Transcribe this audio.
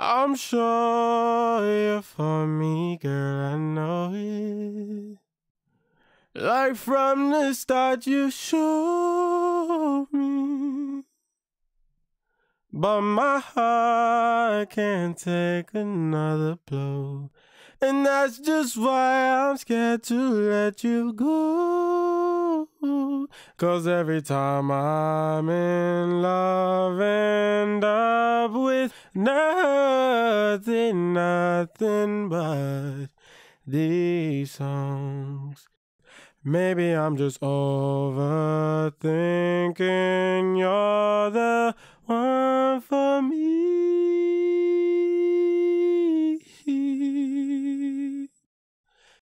I'm sure you're for me, girl, I know it. Like from the start you showed me. But my heart can't take another blow. And that's just why I'm scared to let you go. 'Cause every time I'm in love, end up with nothing but these songs. Maybe I'm just overthinking. You're the one for me.